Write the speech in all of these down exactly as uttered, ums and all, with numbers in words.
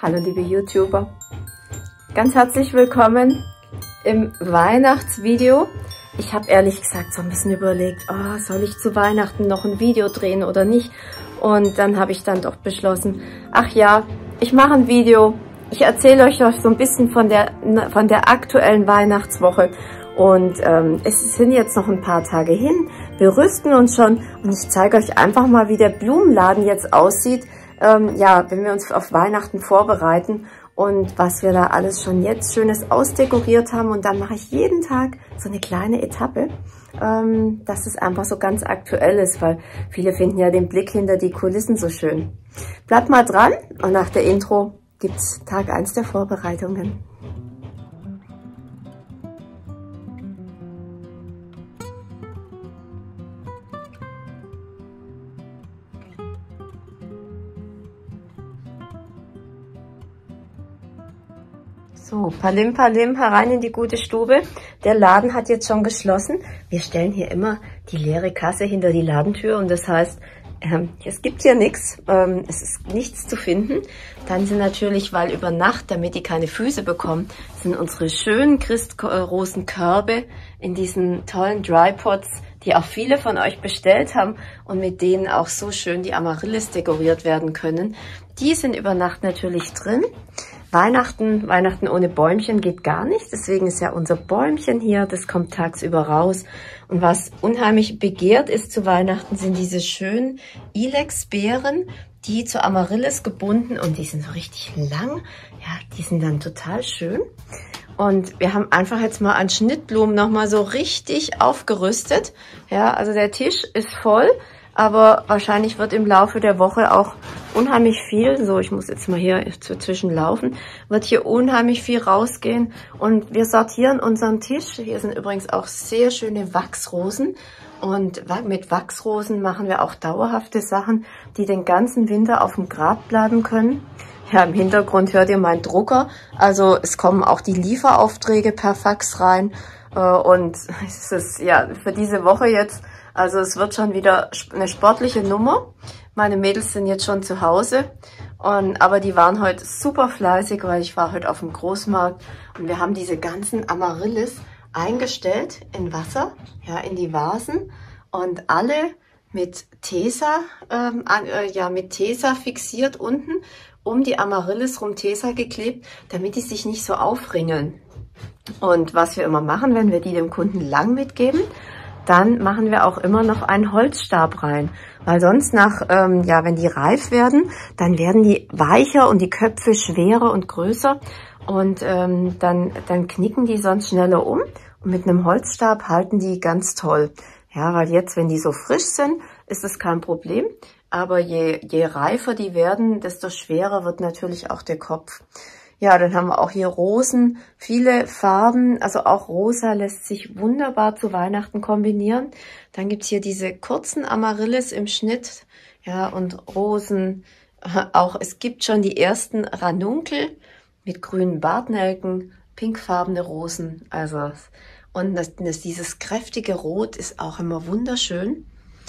Hallo liebe YouTuber, ganz herzlich willkommen im Weihnachtsvideo. Ich habe ehrlich gesagt so ein bisschen überlegt, oh, soll ich zu Weihnachten noch ein Video drehen oder nicht? Und dann habe ich dann doch beschlossen, ach ja, ich mache ein Video. Ich erzähle euch so ein bisschen von der, von der aktuellen Weihnachtswoche. Und ähm, es sind jetzt noch ein paar Tage hin. Wir rüsten uns schon und ich zeige euch einfach mal, wie der Blumenladen jetzt aussieht. Ähm, ja, wenn wir uns auf Weihnachten vorbereiten und was wir da alles schon jetzt Schönes ausdekoriert haben. Und dann mache ich jeden Tag so eine kleine Etappe, ähm, dass es einfach so ganz aktuell ist, weil viele finden ja den Blick hinter die Kulissen so schön. Bleibt mal dran und nach der Intro gibt's Tag eins der Vorbereitungen. So, Palim Palim herein in die gute Stube. Der Laden hat jetzt schon geschlossen. Wir stellen hier immer die leere Kasse hinter die Ladentür und das heißt, ähm, es gibt hier nichts, ähm, es ist nichts zu finden. Dann sind natürlich, weil über Nacht, damit die keine Füße bekommen, sind unsere schönen Christrosenkörbe in diesen tollen Drypots, die auch viele von euch bestellt haben und mit denen auch so schön die Amaryllis dekoriert werden können. Die sind über Nacht natürlich drin. Weihnachten, Weihnachten ohne Bäumchen geht gar nicht, deswegen ist ja unser Bäumchen hier, das kommt tagsüber raus. Und was unheimlich begehrt ist zu Weihnachten, sind diese schönen Ilex-Beeren, die zur Amaryllis gebunden und die sind so richtig lang, ja, die sind dann total schön. Und wir haben einfach jetzt mal an Schnittblumen nochmal so richtig aufgerüstet, ja, also der Tisch ist voll. Aber wahrscheinlich wird im Laufe der Woche auch unheimlich viel, so ich muss jetzt mal hier dazwischen laufen, wird hier unheimlich viel rausgehen. Und wir sortieren unseren Tisch. Hier sind übrigens auch sehr schöne Wachsrosen. Und mit Wachsrosen machen wir auch dauerhafte Sachen, die den ganzen Winter auf dem Grab bleiben können. Ja, im Hintergrund hört ihr meinen Drucker. Also es kommen auch die Lieferaufträge per Fax rein. Und es ist ja für diese Woche jetzt... Also es wird schon wieder eine sportliche Nummer. Meine Mädels sind jetzt schon zu Hause, und, aber die waren heute super fleißig, weil ich war heute auf dem Großmarkt und wir haben diese ganzen Amaryllis eingestellt in Wasser, ja, in die Vasen und alle mit Tesa, ähm, äh, ja, mit Tesa fixiert unten, um die Amaryllis rum Tesa geklebt, damit die sich nicht so aufringeln. Und was wir immer machen, wenn wir die dem Kunden lang mitgeben, dann machen wir auch immer noch einen Holzstab rein, weil sonst nach, ähm, ja, wenn die reif werden, dann werden die weicher und die Köpfe schwerer und größer und ähm, dann, dann knicken die sonst schneller um und mit einem Holzstab halten die ganz toll. Ja, weil jetzt, wenn die so frisch sind, ist das kein Problem, aber je, je reifer die werden, desto schwerer wird natürlich auch der Kopf. Ja, dann haben wir auch hier Rosen, viele Farben, also auch rosa lässt sich wunderbar zu Weihnachten kombinieren. Dann gibt's hier diese kurzen Amaryllis im Schnitt, ja, und Rosen. Auch es gibt schon die ersten Ranunkel mit grünen Bartnelken, pinkfarbene Rosen. Also und das, das, dieses kräftige Rot ist auch immer wunderschön.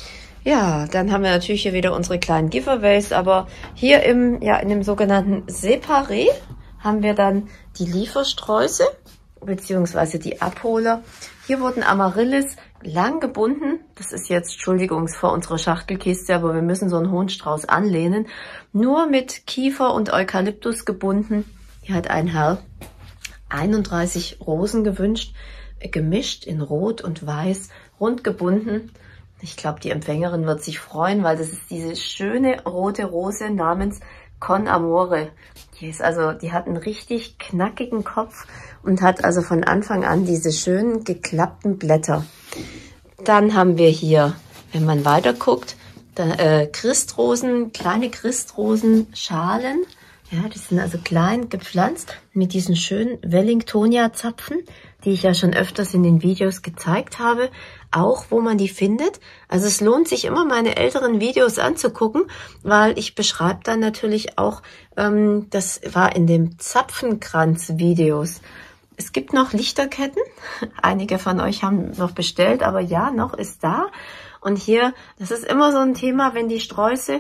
Ja, dann haben wir natürlich hier wieder unsere kleinen Giveaways, aber hier im, ja, in dem sogenannten Separé haben wir dann die Liefersträuße beziehungsweise die Abholer. Hier wurden Amaryllis lang gebunden. Das ist jetzt, Entschuldigung, vor unserer Schachtelkiste, aber wir müssen so einen hohen Strauß anlehnen. Nur mit Kiefer und Eukalyptus gebunden. Hier hat ein Herr einunddreißig Rosen gewünscht, gemischt in Rot und Weiß, rund gebunden. Ich glaube, die Empfängerin wird sich freuen, weil das ist diese schöne rote Rose namens Con Amore. Die ist also, die hat einen richtig knackigen Kopf und hat also von Anfang an diese schönen geklappten Blätter. Dann haben wir hier, wenn man weiter guckt, da, äh, Christrosen, kleine Christrosenschalen. Ja, die sind also klein gepflanzt mit diesen schönen Wellingtonia-Zapfen, die ich ja schon öfters in den Videos gezeigt habe, auch wo man die findet. Also es lohnt sich immer, meine älteren Videos anzugucken, weil ich beschreibe dann natürlich auch, ähm, das war in dem Zapfenkranz-Videos. Es gibt noch Lichterketten, einige von euch haben noch bestellt, aber ja, noch ist da. Und hier, das ist immer so ein Thema, wenn die Sträuße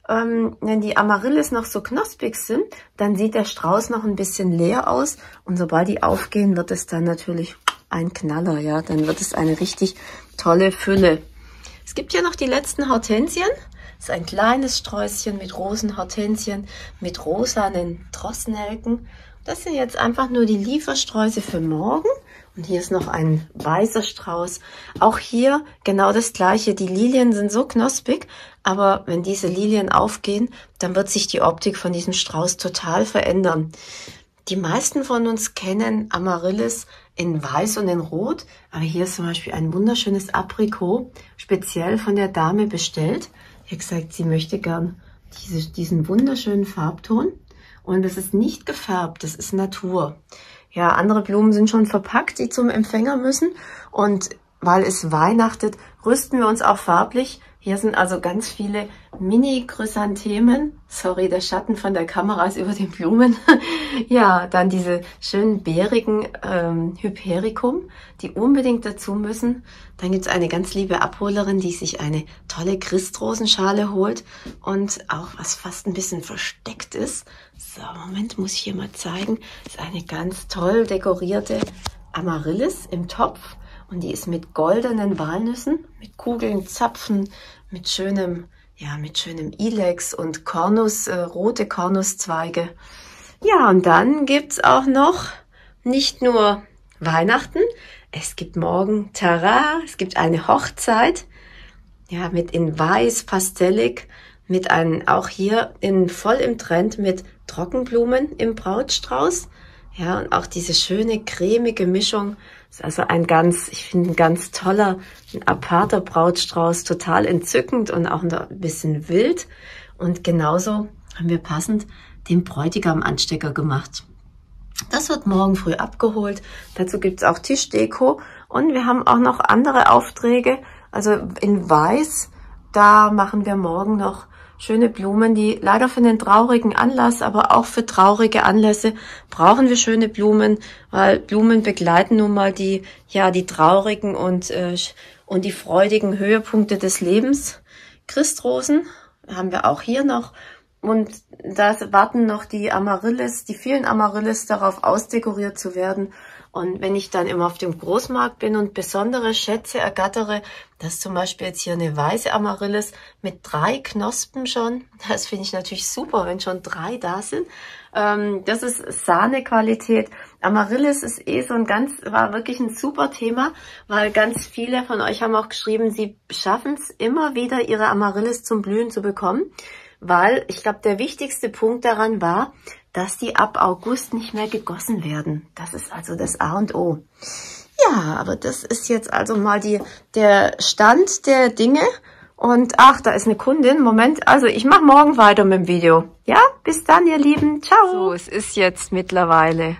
ähm, wenn die Amaryllis noch so knospig sind, dann sieht der Strauß noch ein bisschen leer aus. Und sobald die aufgehen, wird es dann natürlich ein Knaller, ja. Dann wird es eine richtig tolle Fülle. Es gibt ja noch die letzten Hortensien. Das ist ein kleines Sträußchen mit Rosenhortensien, mit rosanen Drosselnelken. Das sind jetzt einfach nur die Liefersträuße für morgen. Und hier ist noch ein weißer Strauß. Auch hier genau das Gleiche. Die Lilien sind so knospig, aber wenn diese Lilien aufgehen, dann wird sich die Optik von diesem Strauß total verändern. Die meisten von uns kennen Amaryllis in Weiß und in Rot, aber hier ist zum Beispiel ein wunderschönes Aprikot, speziell von der Dame bestellt. Sie hat gesagt, sie möchte gern diese, diesen wunderschönen Farbton. Und das ist nicht gefärbt, das ist Natur. Ja, andere Blumen sind schon verpackt, die zum Empfänger müssen. Und weil es weihnachtet, rüsten wir uns auch farblich. Hier sind also ganz viele Mini-Chrysanthemen. Sorry, der Schatten von der Kamera ist über den Blumen. Ja, dann diese schönen beerigen ähm, Hypericum, die unbedingt dazu müssen. Dann gibt es eine ganz liebe Abholerin, die sich eine tolle Christrosenschale holt und auch was fast ein bisschen versteckt ist. So, Moment, muss ich hier mal zeigen. Das ist eine ganz toll dekorierte Amaryllis im Topf. Und die ist mit goldenen Walnüssen, mit Kugeln, Zapfen, mit schönem, ja, mit schönem Ilex und Kornus, äh, rote Kornuszweige. Ja, und dann gibt's auch noch nicht nur Weihnachten, es gibt morgen Tara, es gibt eine Hochzeit, ja, mit in weiß, pastellig, mit einem, auch hier in voll im Trend mit Trockenblumen im Brautstrauß. Ja, und auch diese schöne cremige Mischung. Ist also ein ganz, ich finde, ein ganz toller, ein aparter Brautstrauß, total entzückend und auch ein bisschen wild. Und genauso haben wir passend den Bräutigam-Anstecker gemacht. Das wird morgen früh abgeholt. Dazu gibt's auch Tischdeko. Und wir haben auch noch andere Aufträge. Also in Weiß, da machen wir morgen noch schöne Blumen, die leider für einen traurigen Anlass, aber auch für traurige Anlässe brauchen wir schöne Blumen, weil Blumen begleiten nun mal die, ja, die traurigen und, äh, und die freudigen Höhepunkte des Lebens. Christrosen haben wir auch hier noch. Und da warten noch die Amaryllis, die vielen Amaryllis darauf ausdekoriert zu werden. Und wenn ich dann immer auf dem Großmarkt bin und besondere Schätze ergattere, das ist zum Beispiel jetzt hier eine weiße Amaryllis mit drei Knospen schon. Das finde ich natürlich super, wenn schon drei da sind. Ähm, das ist Sahnequalität. Amaryllis ist eh so ein ganz, war wirklich ein super Thema, weil ganz viele von euch haben auch geschrieben, sie schaffen es immer wieder, ihre Amaryllis zum Blühen zu bekommen. Weil ich glaube, der wichtigste Punkt daran war, dass die ab August nicht mehr gegossen werden. Das ist also das A und O. Ja, aber das ist jetzt also mal die, der Stand der Dinge. Und ach, da ist eine Kundin. Moment, also ich mache morgen weiter mit dem Video. Ja, bis dann, ihr Lieben. Ciao. So, es ist jetzt mittlerweile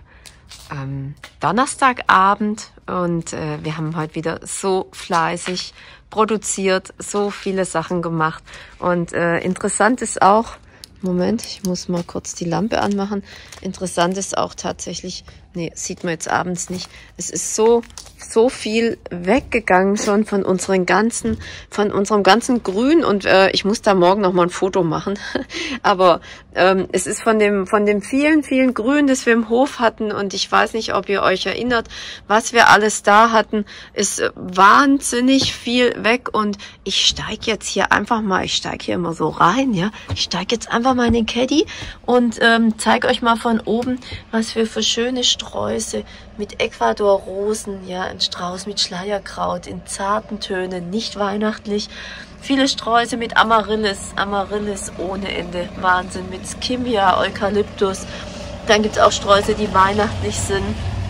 ähm, Donnerstagabend und äh, wir haben heute wieder so fleißig produziert, so viele Sachen gemacht. Und äh, interessant ist auch, Moment, ich muss mal kurz die Lampe anmachen. Interessant ist auch tatsächlich, nee, sieht man jetzt abends nicht. Es ist so, so viel weggegangen schon von unseren ganzen, von unserem ganzen Grün und äh, ich muss da morgen noch mal ein Foto machen. Aber ähm, es ist von dem, von dem vielen, vielen Grün, das wir im Hof hatten und ich weiß nicht, ob ihr euch erinnert, was wir alles da hatten, ist wahnsinnig viel weg und ich steige jetzt hier einfach mal, ich steige hier immer so rein, ja, ich steige jetzt einfach mal in den Caddy und ähm, zeige euch mal von oben, was wir für schöne Sträuße mit Ecuador-Rosen, ja, ein Strauß mit Schleierkraut in zarten Tönen, nicht weihnachtlich. Viele Sträuße mit Amaryllis, Amaryllis ohne Ende, Wahnsinn, mit Skimmia, Eukalyptus. Dann gibt es auch Sträuße, die weihnachtlich sind,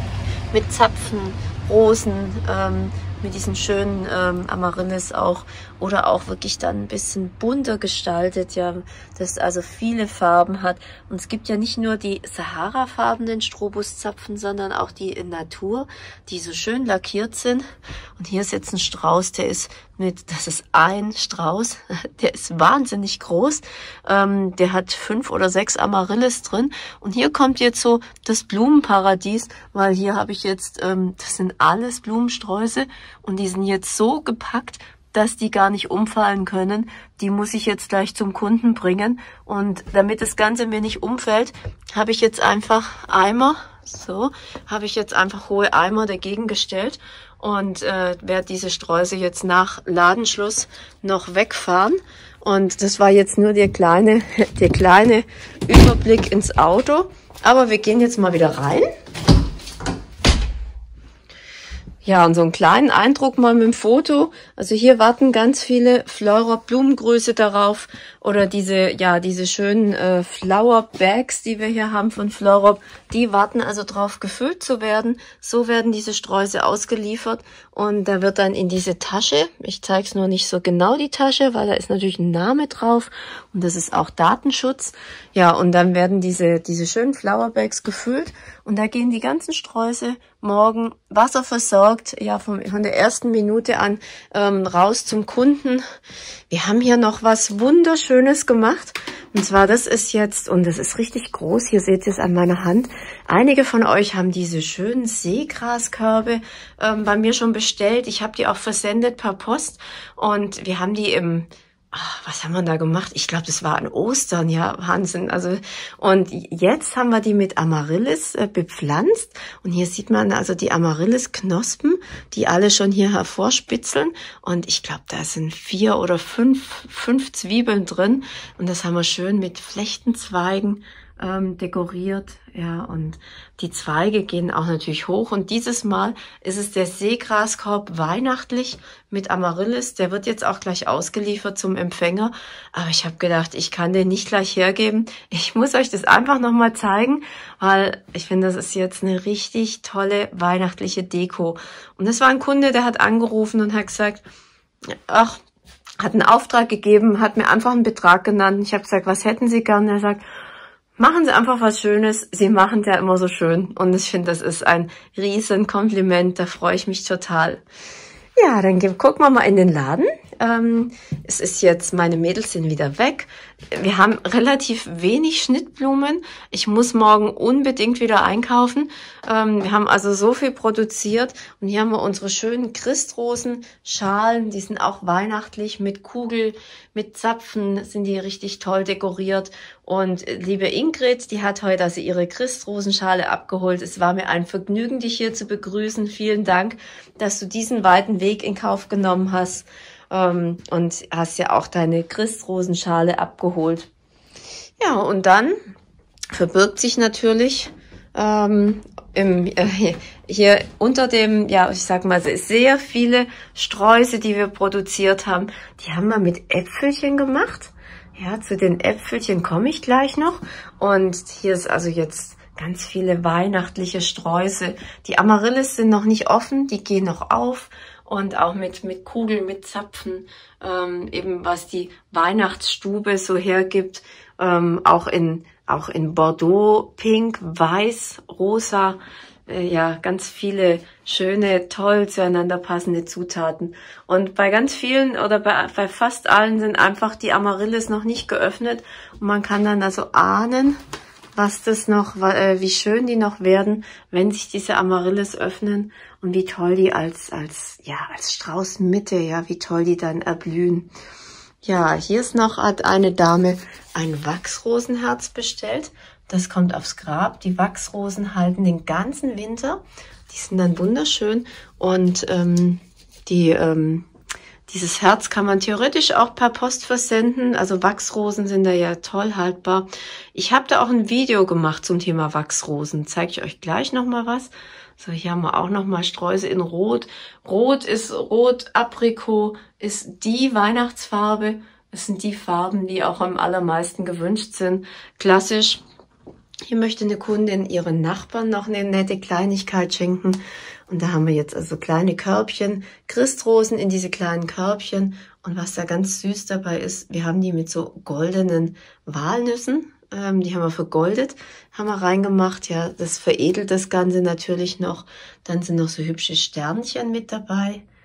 mit Zapfen, Rosen, ähm, mit diesen schönen ähm, Amaryllis auch oder auch wirklich dann ein bisschen bunter gestaltet, ja, das also viele Farben hat. Und es gibt ja nicht nur die Sahara-farbenen Strobuszapfen, sondern auch die in Natur, die so schön lackiert sind. Und hier ist jetzt ein Strauß, der ist mit, das ist ein Strauß, der ist wahnsinnig groß, ähm, der hat fünf oder sechs Amaryllis drin. Und hier kommt jetzt so das Blumenparadies, weil hier habe ich jetzt, ähm, das sind alles Blumensträuße und die sind jetzt so gepackt dass die gar nicht umfallen können. Die muss ich jetzt gleich zum Kunden bringen. Und damit das Ganze mir nicht umfällt, habe ich jetzt einfach Eimer, so, habe ich jetzt einfach hohe Eimer dagegen gestellt und äh, werde diese Streusel jetzt nach Ladenschluss noch wegfahren. Und das war jetzt nur der kleine, der kleine Überblick ins Auto. Aber wir gehen jetzt mal wieder rein. Ja, und so einen kleinen Eindruck mal mit dem Foto. Also hier warten ganz viele Flora Blumengröße darauf oder diese, ja, diese schönen äh, Flower Bags, die wir hier haben von Flora. Die warten also drauf, gefüllt zu werden. So werden diese Sträuße ausgeliefert und da wird dann in diese Tasche, ich zeige es nur nicht so genau die Tasche, weil da ist natürlich ein Name drauf und das ist auch Datenschutz. Ja, und dann werden diese, diese schönen Flower Bags gefüllt und da gehen die ganzen Sträuße morgen wasserversorgt, ja, vom, von der ersten Minute an ähm, raus zum Kunden. Wir haben hier noch was Wunderschönes gemacht. Und zwar, das ist jetzt, und das ist richtig groß, hier seht ihr es an meiner Hand. Einige von euch haben diese schönen Seegraskörbe ähm, bei mir schon bestellt. Ich habe die auch versendet per Post und wir haben die im... Ach, was haben wir da gemacht? Ich glaube, das war an Ostern, ja, Wahnsinn. Also, und jetzt haben wir die mit Amaryllis äh, bepflanzt. Und hier sieht man also die Amaryllis-Knospen, die alle schon hier hervorspitzeln. Und ich glaube, da sind vier oder fünf, fünf Zwiebeln drin. Und das haben wir schön mit Flechtenzweigen ähm, dekoriert. Ja, und die Zweige gehen auch natürlich hoch. Und dieses Mal ist es der Seegraskorb weihnachtlich mit Amaryllis. Der wird jetzt auch gleich ausgeliefert zum Empfänger. Aber ich habe gedacht, ich kann den nicht gleich hergeben. Ich muss euch das einfach nochmal zeigen, weil ich finde, das ist jetzt eine richtig tolle weihnachtliche Deko. Und das war ein Kunde, der hat angerufen und hat gesagt, ach, hat einen Auftrag gegeben, hat mir einfach einen Betrag genannt. Ich habe gesagt, was hätten Sie gern? Er sagt, machen Sie einfach was Schönes. Sie machen es ja immer so schön. Und ich finde, das ist ein riesen Kompliment. Da freue ich mich total. Ja, dann gucken wir mal in den Laden. Ähm, es ist jetzt, meine Mädels sind wieder weg. Wir haben relativ wenig Schnittblumen. Ich muss morgen unbedingt wieder einkaufen. Ähm, wir haben also so viel produziert. Und hier haben wir unsere schönen Christrosen-Schalen. Die sind auch weihnachtlich mit Kugel, mit Zapfen sind die richtig toll dekoriert. Und liebe Ingrid, die hat heute also ihre Christrosenschale abgeholt. Es war mir ein Vergnügen, dich hier zu begrüßen. Vielen Dank, dass du diesen weiten Weg in Kauf genommen hast. Ähm, und hast ja auch deine Christrosenschale abgeholt. Ja, und dann verbirgt sich natürlich ähm, im, äh, hier unter dem, ja, ich sag mal, sehr viele Sträuße, die wir produziert haben. Die haben wir mit Äpfelchen gemacht. Ja, zu den Äpfelchen komme ich gleich noch. Und hier ist also jetzt ganz viele weihnachtliche Sträuße. Die Amaryllis sind noch nicht offen, die gehen noch auf. Und auch mit, mit Kugeln, mit Zapfen, ähm, eben was die Weihnachtsstube so hergibt, ähm, auch in, auch in Bordeaux, Pink, Weiß, Rosa, äh, ja, ganz viele schöne, toll zueinander passende Zutaten. Und bei ganz vielen oder bei, bei fast allen sind einfach die Amaryllis noch nicht geöffnet und man kann dann also ahnen, was das noch, äh, wie schön die noch werden, wenn sich diese Amaryllis öffnen und wie toll die als, als, ja, als Straußenmitte, ja, wie toll die dann erblühen. Ja, hier ist noch, hat eine Dame ein Wachsrosenherz bestellt. Das kommt aufs Grab. Die Wachsrosen halten den ganzen Winter. Die sind dann wunderschön und ähm, die, ähm, dieses Herz kann man theoretisch auch per Post versenden. Also Wachsrosen sind da ja toll haltbar. Ich habe da auch ein Video gemacht zum Thema Wachsrosen. Zeige ich euch gleich nochmal was. So, hier haben wir auch nochmal Sträuße in Rot. Rot ist Rot Aprikot, ist die Weihnachtsfarbe. Es sind die Farben, die auch am allermeisten gewünscht sind. Klassisch. Hier möchte eine Kundin ihren Nachbarn noch eine nette Kleinigkeit schenken. Und da haben wir jetzt also kleine Körbchen, Christrosen in diese kleinen Körbchen. Und was da ganz süß dabei ist, wir haben die mit so goldenen Walnüssen, ähm, die haben wir vergoldet, haben wir reingemacht. Ja, das veredelt das Ganze natürlich noch. Dann sind noch so hübsche Sternchen mit dabei.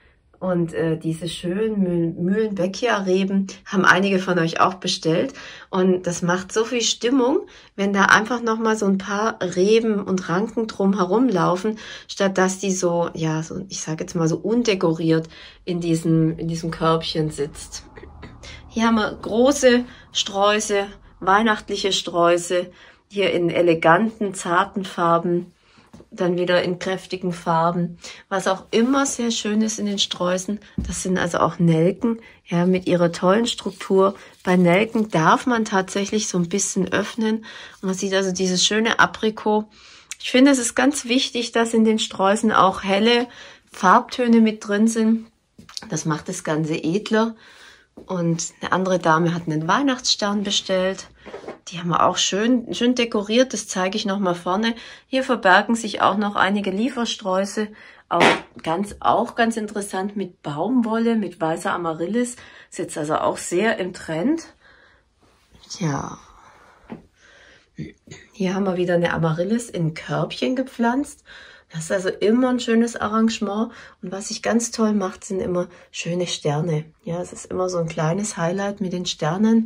Und äh, diese schönen Mühlenbeckia-Reben haben einige von euch auch bestellt. Und das macht so viel Stimmung, wenn da einfach nochmal so ein paar Reben und Ranken drum herum laufen, statt dass die so, ja, so, ich sage jetzt mal so undekoriert in diesem, in diesem Körbchen sitzt. Hier haben wir große Sträuße, weihnachtliche Sträuße, hier in eleganten, zarten Farben. Dann wieder in kräftigen Farben. Was auch immer sehr schön ist in den Sträußen, das sind also auch Nelken, ja, mit ihrer tollen Struktur. Bei Nelken darf man tatsächlich so ein bisschen öffnen. Und man sieht also dieses schöne Aprikot. Ich finde, es ist ganz wichtig, dass in den Sträußen auch helle Farbtöne mit drin sind. Das macht das Ganze edler. Und eine andere Dame hat einen Weihnachtsstern bestellt. Die haben wir auch schön, schön dekoriert. Das zeige ich nochmal vorne. Hier verbergen sich auch noch einige Liefersträuße. Auch ganz, auch ganz interessant mit Baumwolle, mit weißer Amaryllis. Ist jetzt also auch sehr im Trend. Tja. Hier haben wir wieder eine Amaryllis in Körbchen gepflanzt. Das ist also immer ein schönes Arrangement. Und was sich ganz toll macht, sind immer schöne Sterne. Ja, es ist immer so ein kleines Highlight mit den Sternen.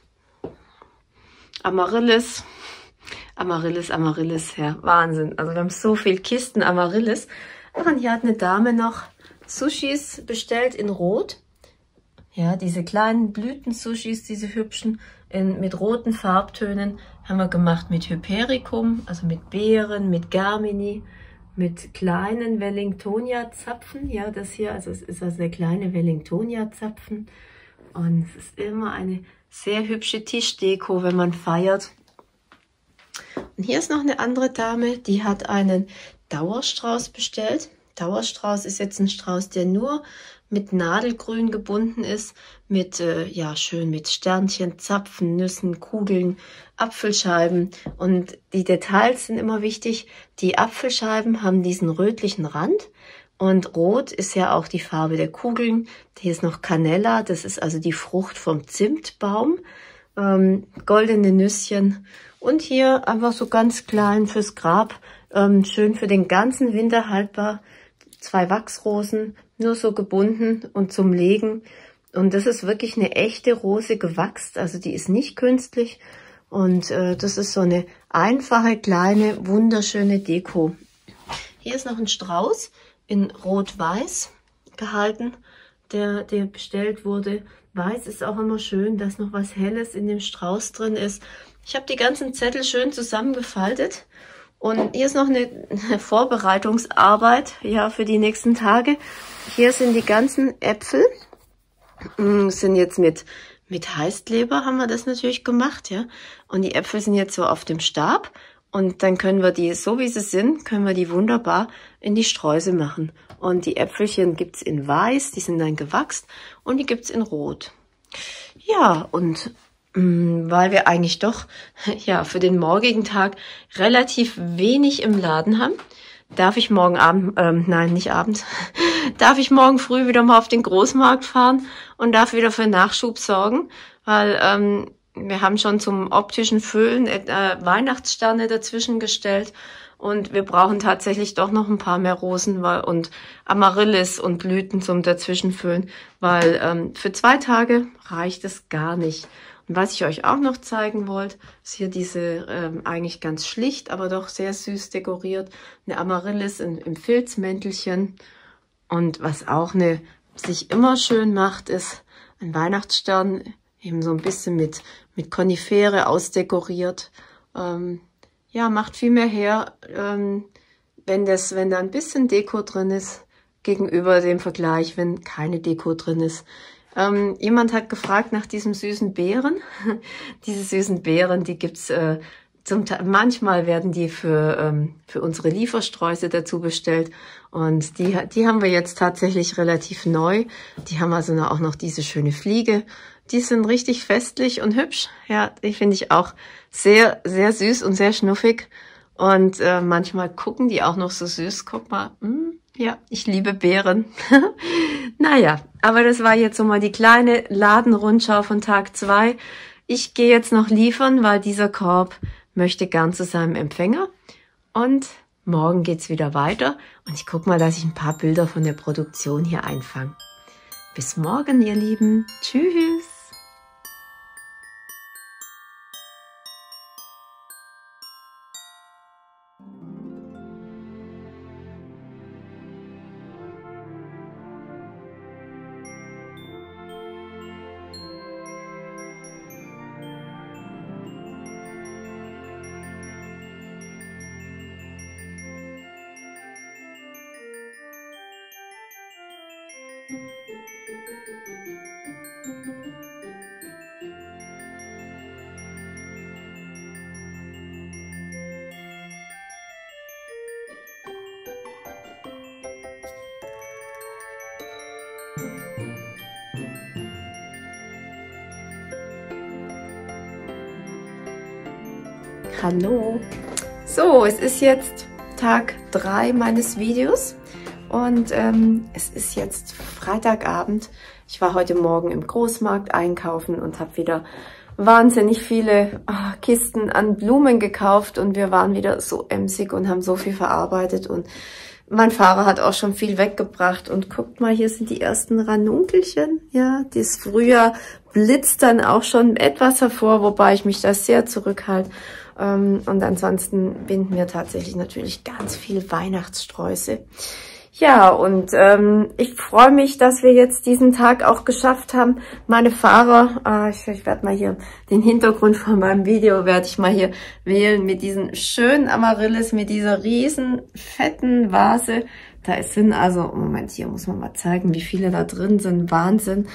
Amaryllis, Amaryllis, Amaryllis, ja, Wahnsinn. Also wir haben so viel Kisten Amaryllis. Und hier hat eine Dame noch Sushis bestellt in Rot. Ja, diese kleinen Blüten-Sushis, diese hübschen, in, mit roten Farbtönen, haben wir gemacht mit Hypericum, also mit Beeren, mit Germini, mit kleinen Wellingtonia-Zapfen. Ja, das hier, also es ist also eine kleine Wellingtonia-Zapfen. Und es ist immer eine sehr hübsche Tischdeko, wenn man feiert. Und hier ist noch eine andere Dame, die hat einen Dauerstrauß bestellt. Dauerstrauß ist jetzt ein Strauß, der nur mit Nadelgrün gebunden ist, mit, äh, ja, schön mit Sternchen, Zapfen, Nüssen, Kugeln, Apfelscheiben. Und die Details sind immer wichtig. Die Apfelscheiben haben diesen rötlichen Rand. Und rot ist ja auch die Farbe der Kugeln. Hier ist noch Canella, das ist also die Frucht vom Zimtbaum. Ähm, goldene Nüsschen. Und hier einfach so ganz klein fürs Grab. Ähm, schön für den ganzen Winter haltbar. Zwei Wachsrosen, nur so gebunden und zum Legen. Und das ist wirklich eine echte Rose gewachst. Also die ist nicht künstlich. Und äh, das ist so eine einfache, kleine, wunderschöne Deko. Hier ist noch ein Strauß in Rot-Weiß gehalten, der, der bestellt wurde. Weiß ist auch immer schön, dass noch was Helles in dem Strauß drin ist. Ich habe die ganzen Zettel schön zusammengefaltet. Und hier ist noch eine, eine Vorbereitungsarbeit, ja, für die nächsten Tage. Hier sind die ganzen Äpfel. Sind jetzt mit, mit Heißkleber haben wir das natürlich gemacht, ja. Und die Äpfel sind jetzt so auf dem Stab. Und dann können wir die, so wie sie sind, können wir die wunderbar in die Sträuße machen. Und die Äpfelchen gibt's in Weiß, die sind dann gewachst. Und die gibt's in Rot. Ja, und mh, weil wir eigentlich doch ja für den morgigen Tag relativ wenig im Laden haben, darf ich morgen Abend, ähm, nein, nicht abends, darf ich morgen früh wieder mal auf den Großmarkt fahren und darf wieder für Nachschub sorgen, weil ähm, wir haben schon zum optischen Füllen äh, Weihnachtssterne dazwischen gestellt und wir brauchen tatsächlich doch noch ein paar mehr Rosen weil, und Amaryllis und Blüten zum Dazwischenfüllen, weil ähm, für zwei Tage reicht es gar nicht. Und was ich euch auch noch zeigen wollte, ist hier diese ähm, eigentlich ganz schlicht, aber doch sehr süß dekoriert, eine Amaryllis in, im Filzmäntelchen. Und was auch eine sich immer schön macht, ist ein Weihnachtsstern, eben so ein bisschen mit, mit Konifere ausdekoriert. Ähm, ja, macht viel mehr her, ähm, wenn, das, wenn da ein bisschen Deko drin ist, gegenüber dem Vergleich, wenn keine Deko drin ist. Ähm, jemand hat gefragt nach diesem süßen Beeren. Diese süßen Beeren, die gibt's äh, zum Teil, manchmal werden die für ähm, für unsere Liefersträuße dazu bestellt und die die haben wir jetzt tatsächlich relativ neu. Die haben also auch noch diese schöne Fliege. Die sind richtig festlich und hübsch. Ja, die finde ich auch sehr sehr süß und sehr schnuffig. Und äh, manchmal gucken die auch noch so süß. Guck mal, mh, ja, ich liebe Beeren. Naja, aber das war jetzt so mal die kleine Ladenrundschau von Tag zwei. Ich gehe jetzt noch liefern, weil dieser Korb möchte gern zu seinem Empfänger. Und Morgen geht's wieder weiter und ich gucke mal, dass ich ein paar Bilder von der Produktion hier einfange. Bis morgen, ihr Lieben. Tschüss. Hallo. So, es ist jetzt Tag drei meines Videos und ähm, es ist jetzt Freitagabend. Ich war heute Morgen im Großmarkt einkaufen und habe wieder wahnsinnig viele oh, Kisten an Blumen gekauft und wir waren wieder so emsig und haben so viel verarbeitet und mein Fahrer hat auch schon viel weggebracht und guckt mal, hier sind die ersten Ranunkelchen, ja, das Frühjahr blitzt dann auch schon etwas hervor, wobei ich mich da sehr zurückhalte. Ähm, und ansonsten binden wir tatsächlich natürlich ganz viel Weihnachtssträuße. Ja, und ähm, ich freue mich, dass wir jetzt diesen Tag auch geschafft haben. Meine Fahrer, äh, ich, ich werde mal hier den Hintergrund von meinem Video, werde ich mal hier wählen mit diesen schönen Amaryllis, mit dieser riesen fetten Vase. Da sind also, Moment, hier muss man mal zeigen, wie viele da drin sind, Wahnsinn.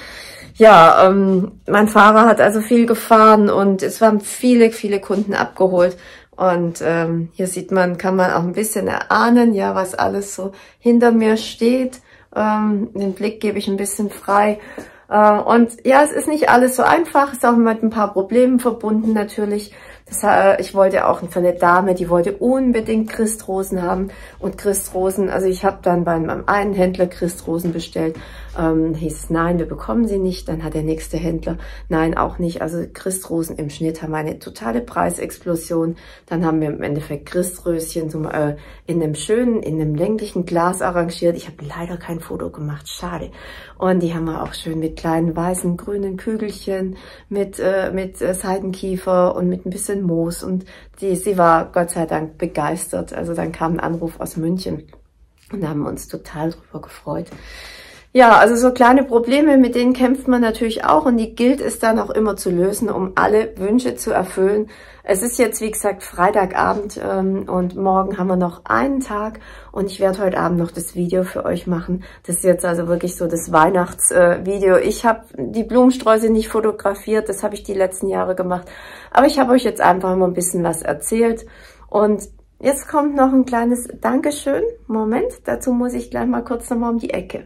Ja, ähm, mein Fahrer hat also viel gefahren und es waren viele, viele Kunden abgeholt. Und ähm, hier sieht man, kann man auch ein bisschen erahnen, ja, was alles so hinter mir steht. Ähm, den Blick gebe ich ein bisschen frei. Äh, und ja, es ist nicht alles so einfach, ist auch mit ein paar Problemen verbunden natürlich. Das, äh, ich wollte auch für eine Dame, die wollte unbedingt Christrosen haben. Und Christrosen, also ich habe dann bei meinem einen Händler Christrosen bestellt. Ähm, hieß es, nein, wir bekommen sie nicht. Dann hat der nächste Händler, nein, auch nicht. Also Christrosen im Schnitt haben eine totale Preisexplosion. Dann haben wir im Endeffekt Christröschen zum, äh, in einem schönen, in einem länglichen Glas arrangiert. Ich habe leider kein Foto gemacht, schade. Und die haben wir auch schön mit kleinen weißen, grünen Kügelchen, mit, äh, mit äh, Seidenkiefer und mit ein bisschen Moos. Und die, sie war Gott sei Dank begeistert. Also dann kam ein Anruf aus München und da haben wir uns total drüber gefreut. Ja, also so kleine Probleme, mit denen kämpft man natürlich auch und die gilt es dann auch immer zu lösen, um alle Wünsche zu erfüllen. Es ist jetzt, wie gesagt, Freitagabend ähm, und morgen haben wir noch einen Tag und ich werde heute Abend noch das Video für euch machen. Das ist jetzt also wirklich so das Weihnachtsvideo. Äh, ich habe die Blumensträuße nicht fotografiert, das habe ich die letzten Jahre gemacht, aber ich habe euch jetzt einfach mal ein bisschen was erzählt und jetzt kommt noch ein kleines Dankeschön. Moment, dazu muss ich gleich mal kurz nochmal um die Ecke.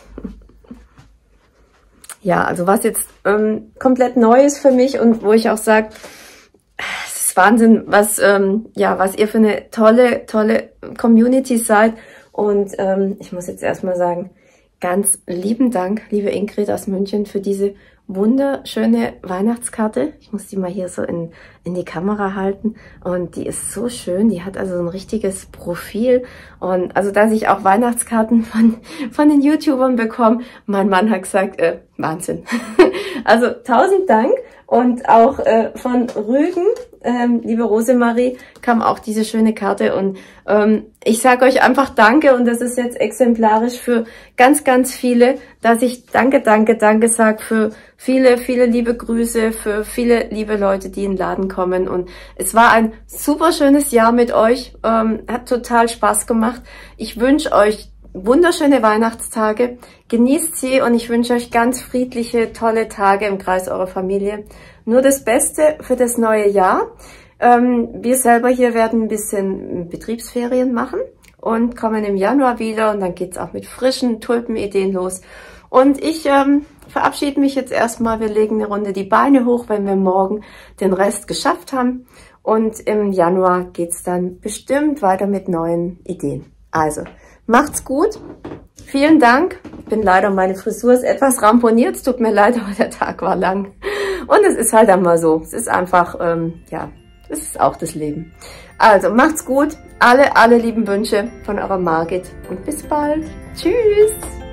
Ja, also was jetzt ähm, komplett neu ist für mich und wo ich auch sage, es ist Wahnsinn, was ähm, ja, was ihr für eine tolle, tolle Community seid. Und ähm, ich muss jetzt erstmal sagen, ganz lieben Dank, liebe Ingrid aus München, für diese wunderschöne Weihnachtskarte. Ich muss die mal hier so in, in die Kamera halten und die ist so schön. Die hat also ein richtiges Profil und also, dass ich auch Weihnachtskarten von, von den YouTubern bekomme. Mein Mann hat gesagt, äh, Wahnsinn. Also tausend Dank und auch äh, von Rügen, ähm, liebe Rosemarie, kam auch diese schöne Karte und ähm, ich sage euch einfach Danke und das ist jetzt exemplarisch für ganz, ganz viele, dass ich Danke, Danke, Danke sage für viele, viele liebe Grüße, für viele liebe Leute, die in den Laden kommen und es war ein super schönes Jahr mit euch, ähm, hat total Spaß gemacht. Ich wünsche euch wunderschöne Weihnachtstage, genießt sie und ich wünsche euch ganz friedliche, tolle Tage im Kreis eurer Familie. Nur das Beste für das neue Jahr. Ähm, wir selber hier werden ein bisschen Betriebsferien machen und kommen im Januar wieder und dann geht's auch mit frischen Tulpenideen los. Und ich ähm, verabschiede mich jetzt erstmal. Wir legen eine Runde die Beine hoch, wenn wir morgen den Rest geschafft haben. Und im Januar geht's dann bestimmt weiter mit neuen Ideen. Also, macht's gut. Vielen Dank. Ich bin leider, meine Frisur ist etwas ramponiert. Es tut mir leid, aber der Tag war lang. Und es ist halt einmal so. Es ist einfach, ähm, ja, es ist auch das Leben. Also, macht's gut. Alle, alle lieben Wünsche von eurer Margit. Und bis bald. Tschüss.